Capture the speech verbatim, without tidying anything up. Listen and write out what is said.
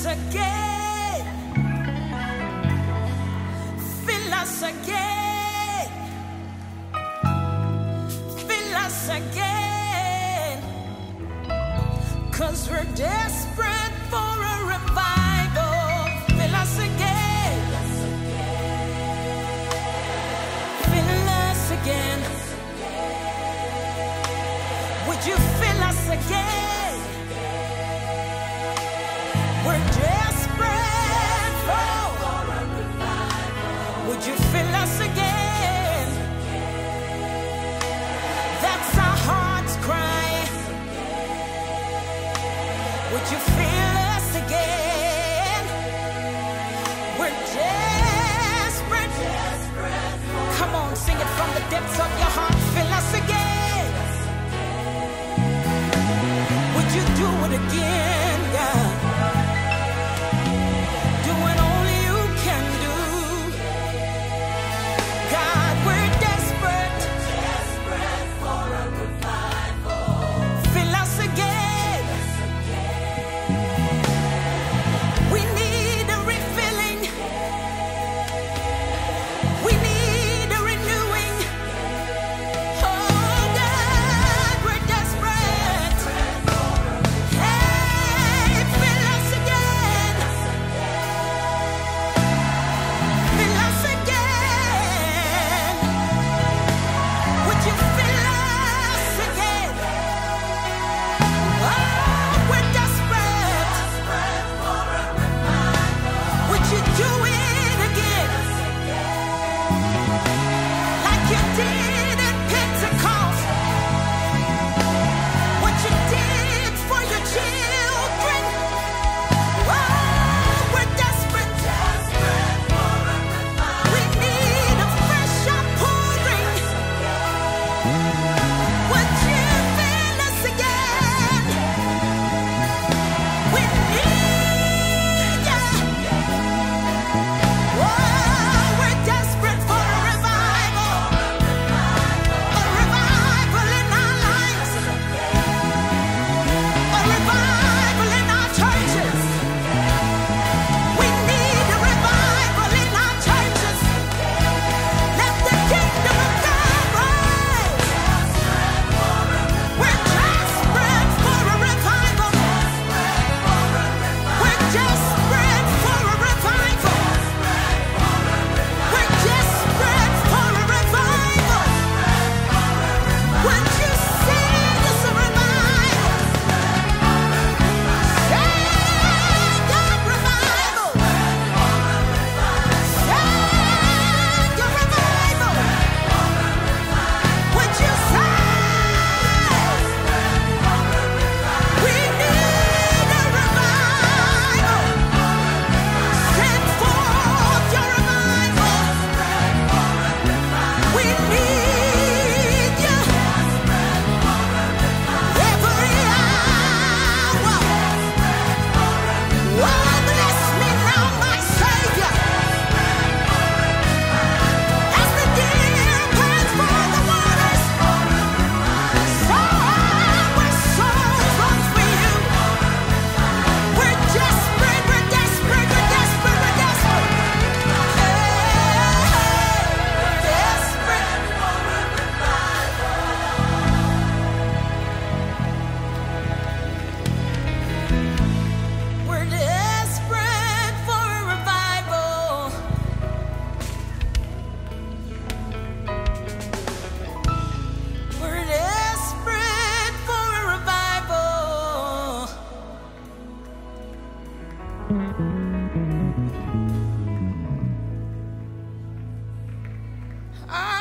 again. Fill us again. Fill us again. 'Cause we're desperate for a revival. Fill us again. Fill us again. Would you fill us again? We're desperate for a revival. Would you fill us again? That's our heart's cry. Would you fill us again? We're desperate. Come on, sing it from the depths of your heart. Fill us again. Would you do it again, God? Do what only you can do. God, we're desperate. Desperate for a revival. Fill us again. We need a refilling. We need a renewing. Oh God, we're desperate. Hey, fill us again. Fill us again. Would you fill us again? Oh, we're desperate. Would you do it again? Like you did at Pentecost. What you did for your children. Oh, we're desperate. We need a fresh outpouring. Would you fill us again? We need you. Oh, we're desperate for a revival. A revival in our lives. A revival in our churches. We need a revival in our churches. Let the kingdom of God rise. We're desperate for a revival. We're desperate for a revival. We're desperate for a revival. Would you send us a revival? Send your revival. Send your revival. Would you send? We need a revival. Send forth your revival. We need you every hour. Oh, bless me now, my Savior, as the deer pants for the waters. So our souls long for you. We're desperate, we're desperate, we're desperate, we're desperate. Hey, desperate for a revival. We're desperate for a revival. We're desperate for a revival. Ah.